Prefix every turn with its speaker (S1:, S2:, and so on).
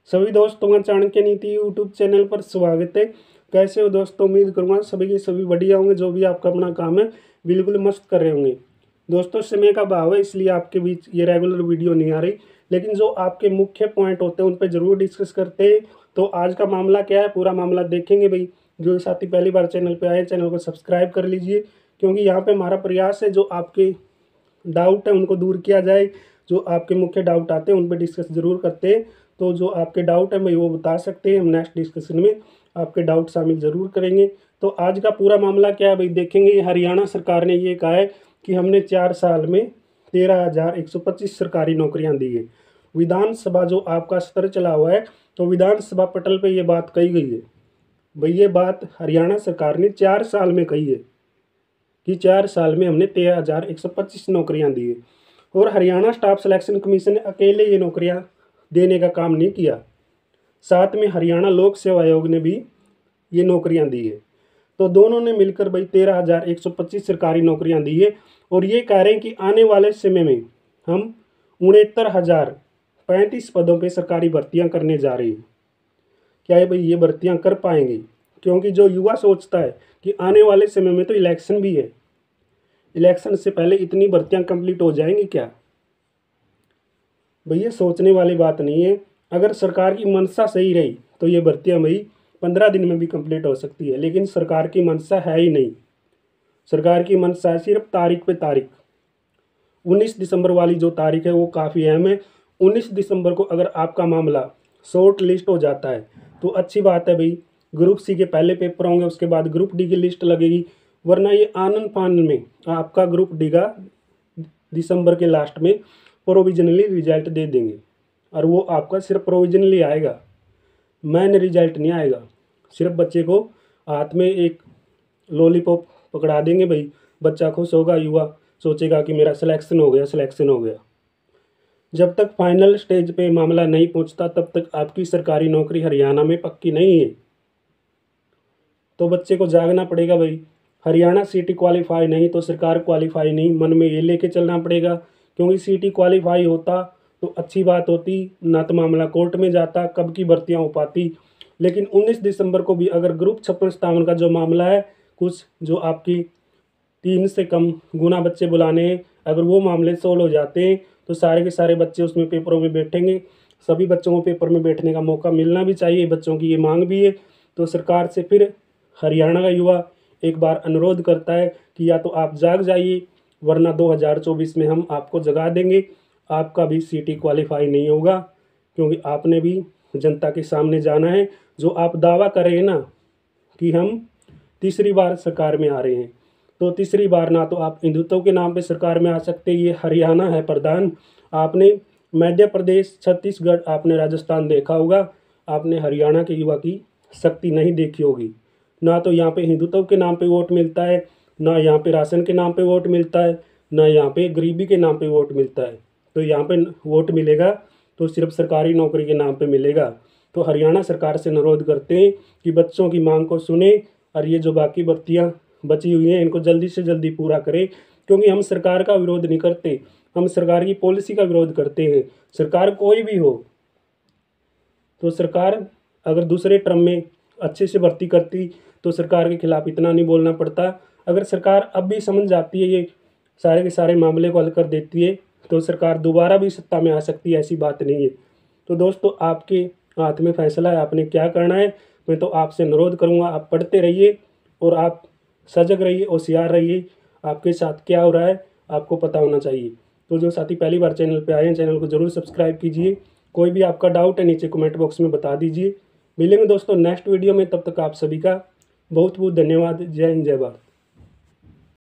S1: सभी दोस्तों का चाणक्य नीति यूट्यूब चैनल पर स्वागत है। कैसे हो दोस्तों? उम्मीद करूँगा सभी के सभी बढ़िया होंगे। जो भी आपका अपना काम है बिल्कुल मस्त कर रहे होंगे। दोस्तों, समय का अभाव है इसलिए आपके बीच ये रेगुलर वीडियो नहीं आ रही, लेकिन जो आपके मुख्य पॉइंट होते हैं उन पर ज़रूर डिस्कस करते हैं। तो आज का मामला क्या है, पूरा मामला देखेंगे भाई। जो साथी पहली बार चैनल पर आए, चैनल को सब्सक्राइब कर लीजिए, क्योंकि यहाँ पर हमारा प्रयास है जो आपके डाउट है उनको दूर किया जाए। जो आपके मुख्य डाउट आते हैं उन पर डिस्कस ज़रूर करते हैं। तो जो आपके डाउट है भाई वो बता सकते हैं, हम नेक्स्ट डिस्कशन में आपके डाउट शामिल ज़रूर करेंगे। तो आज का पूरा मामला क्या है भाई देखेंगे। हरियाणा सरकार ने ये कहा है कि हमने 4 साल में 13,125 सरकारी नौकरियां दी है। विधानसभा जो आपका सत्र चला हुआ है, तो विधानसभा पटल पे ये बात कही गई है भाई। ये बात हरियाणा सरकार ने 4 साल में कही है कि 4 साल में हमने 13,125 नौकरियां दी है। और हरियाणा स्टाफ सिलेक्शन कमीशन ने अकेले ये नौकरियां देने का काम नहीं किया, साथ में हरियाणा लोक सेवा आयोग ने भी ये नौकरियां दी है। तो दोनों ने मिलकर भाई 13,125 सरकारी नौकरियां दी है। और ये कह रहे हैं कि आने वाले समय में हम 69,035 पदों पे सरकारी भर्तियां करने जा रही हैं। क्या है भाई ये भर्तियां कर पाएंगे? क्योंकि जो युवा सोचता है कि आने वाले समय में तो इलेक्शन भी है, इलेक्शन से पहले इतनी भर्तियां कंप्लीट हो जाएंगी क्या? भैया सोचने वाली बात नहीं है। अगर सरकार की मंशा सही रही तो ये भर्तियां भाई 15 दिन में भी कंप्लीट हो सकती है, लेकिन सरकार की मंशा है ही नहीं। सरकार की मंशा है सिर्फ तारीख पे तारीख। 19 दिसंबर वाली जो तारीख है वो काफ़ी अहम है। 19 दिसंबर को अगर आपका मामला शॉर्ट लिस्ट हो जाता है तो अच्छी बात है भाई। ग्रुप सी के पहले पेपर होंगे, उसके बाद ग्रुप डी की लिस्ट लगेगी। वरना ये आनन फानन में आपका ग्रुप डी का दिसंबर के लास्ट में प्रोविजनली रिजल्ट दे देंगे, और वो आपका सिर्फ प्रोविजनली आएगा, मैन रिजल्ट नहीं आएगा। सिर्फ बच्चे को हाथ में एक लॉलीपॉप पकड़ा देंगे भाई, बच्चा खुश होगा, युवा सोचेगा कि मेरा सिलेक्शन हो गया, सिलेक्शन हो गया। जब तक फाइनल स्टेज पे मामला नहीं पहुंचता तब तक आपकी सरकारी नौकरी हरियाणा में पक्की नहीं है। तो बच्चे को जागना पड़ेगा भाई। हरियाणा सीटी क्वालिफाई नहीं तो सरकार क्वालिफाई नहीं, मन में ये लेके चलना पड़ेगा। क्योंकि सीटी क्वालिफाई होता तो अच्छी बात होती, ना तो मामला कोर्ट में जाता, कब की भर्तियां हो पाती। लेकिन 19 दिसंबर को भी अगर ग्रुप 56-57 का जो मामला है, कुछ जो आपकी 3 से कम गुना बच्चे बुलाने हैं, अगर वो मामले सोल्व हो जाते हैं तो सारे के सारे बच्चे उसमें पेपरों में बैठेंगे। सभी बच्चों को पेपर में बैठने का मौका मिलना भी चाहिए, बच्चों की ये मांग भी है। तो सरकार से फिर हरियाणा का युवा एक बार अनुरोध करता है कि या तो आप जाग जाइए, वरना 2024 में हम आपको जगा देंगे। आपका भी सीटी क्वालिफाई नहीं होगा, क्योंकि आपने भी जनता के सामने जाना है। जो आप दावा कर रहे हैं ना कि हम तीसरी बार सरकार में आ रहे हैं, तो तीसरी बार ना तो आप हिंदुत्व के नाम पे सरकार में आ सकते। ये हरियाणा है प्रधान। आपने मध्य प्रदेश, छत्तीसगढ़, आपने राजस्थान देखा होगा, आपने हरियाणा के युवा की शक्ति नहीं देखी होगी। ना तो यहाँ पे हिंदुत्व के नाम पे वोट मिलता है, ना यहाँ पे राशन के नाम पे वोट मिलता है, ना यहाँ पे गरीबी के नाम पे वोट मिलता है। तो यहाँ पे वोट मिलेगा तो सिर्फ सरकारी नौकरी के नाम पे मिलेगा। तो हरियाणा सरकार से अनुरोध करते हैं कि बच्चों की मांग को सुने, और ये जो बाकी भर्तियाँ बची हुई हैं इनको जल्दी से जल्दी पूरा करें। क्योंकि हम सरकार का विरोध नहीं करते, हम सरकार की पॉलिसी का विरोध करते हैं। सरकार कोई भी हो, तो सरकार अगर दूसरे टर्म में अच्छे से भर्ती करती तो सरकार के खिलाफ इतना नहीं बोलना पड़ता। अगर सरकार अब भी समझ जाती है, ये सारे के सारे मामले को हल कर देती है, तो सरकार दोबारा भी सत्ता में आ सकती है, ऐसी बात नहीं है। तो दोस्तों, आपके हाथ में फैसला है, आपने क्या करना है। मैं तो आपसे अनुरोध करूँगा, आप पढ़ते रहिए और आप सजग रहिए, होशियार रहिए। आपके साथ क्या हो रहा है आपको पता होना चाहिए। तो जो साथी पहली बार चैनल पे आए हैं, चैनल को ज़रूर सब्सक्राइब कीजिए। कोई भी आपका डाउट है नीचे कमेंट बॉक्स में बता दीजिए। मिलेंगे दोस्तों नेक्स्ट वीडियो में, तब तक आप सभी का बहुत बहुत धन्यवाद। जय हिंद, जय भारत।